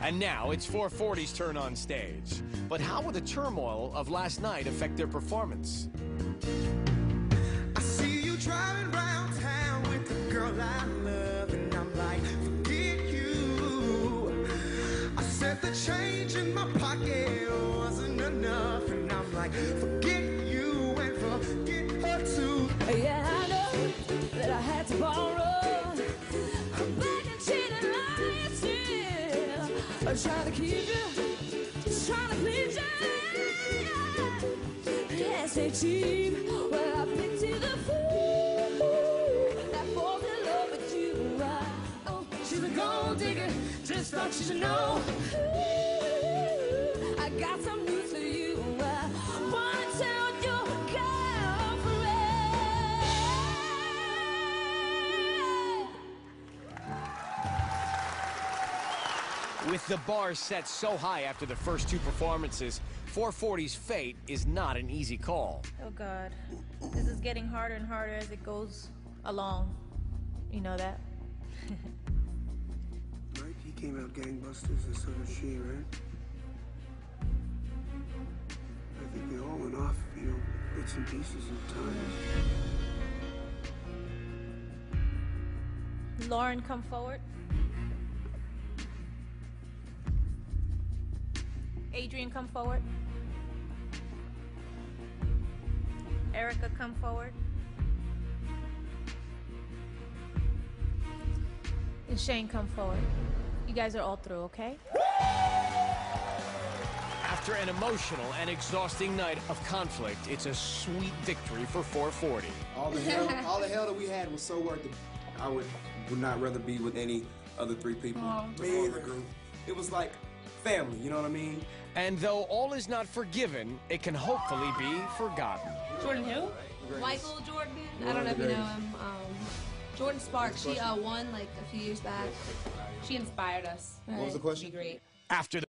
And now it's 440's turn on stage. But how will the turmoil of last night affect their performance? I see you driving around town with the girl I love, and I'm like, forget you. I said the change in my pocket wasn't enough, and I'm like, forget you and forget her too. Yeah, I know that I had to borrow, but you cheated, lying still. I'm trying to keep you, just trying to please you. Yes, they cheap. Well, I pity the fool that falls in love with you. Oh, she's a gold digger, just thought you should know. Ooh, I got some news for you. Wanna tell your girlfriend. With the bar set so high after the first two performances, 440's fate is not an easy call. Oh God, this is getting harder and harder as it goes along. You know that? Right, he came out gangbusters, and so did she, right? I think they all went off, you know, bits and pieces at times. Lauren, come forward. Adrian, come forward. Erika, come forward. And Shane, come forward. You guys are all through, okay? After an emotional and exhausting night of conflict, it's a sweet victory for 440. All the hell that we had was so worth it. I would not rather be with any other three people before the group. It was like family, you know what I mean? And though all is not forgiven, it can hopefully be forgotten. Jordan who? Michael Jordan. I don't know if you know him. Jordan Sparks. She won like a few years back. She inspired us. What was the question? Be great. After the